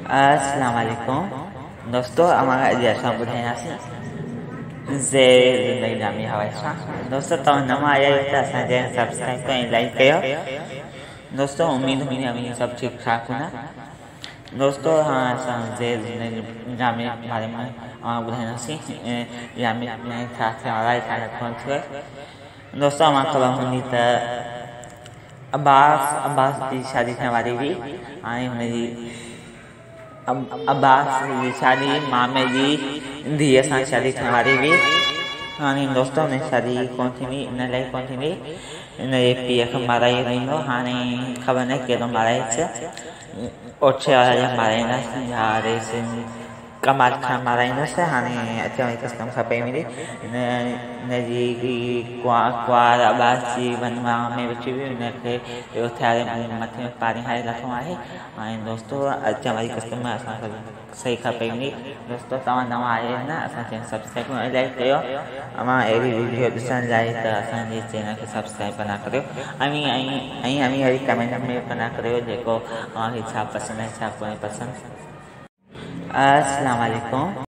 अस्सलाम वालेकुम दोस्तों, हमारा जैसा ॿुधायासीं ज़ेर ज़िंदगी जामी हवाई सां। दोस्तों तव्हां नवां आया आहियो त असांजे सब्सक्राइब कयो, लाइक कयो। दोस्तों उम्मीद हुई सभु ठीकु ठाक हूंदा। दोस्तों हाँ, असां ज़ेर ज़िंदगी जामी बारे में ॿुधाईंदासीं। जामी में छा थियण वारा आहे, छा नथो थिए। दोस्तों मां ख़बर हूंदी त अब्बास जी शादी थियण वारी हुई। हाणे हुनजी अब्बास जी शादी मामे जी धीअ सां शादी थियण वारी हुई। हाणे दोस्तों में शादी कोन थींदी, इन लाइ कोन थींदी, हिनजे पीउ खे माराई वेंदो। हाणे ख़बर न कहिड़ो माराइसि, ओछे वारा माराईंदासीं या रेसिन कमाल खां माराईंदुसि। हाणे अचण जी कस्टम खपे मिली हिनजी कुंवार अब्बास जी वनवा में विची हुई, हुनखे उथियारे मथे में पाणी हारे लथो आहे। ऐं दोस्तों अचण वारी कस्टम असांखे सही खपे मिली। दोस्तों तव्हां नवां आया आहियो न, असां चैनल सब्सक्राइब कयो, लाइक कयो। मां अहिड़ी वीडियो ॾिसण लाइ त असांजे चैनल खे सब्सक्राइब बना करियो ऐं वरी कमेंट में बना करियो जेको तव्हांखे छा पसंदि आहे, छा कोन्हे पसंदि। अस्सलाम वालेकुम।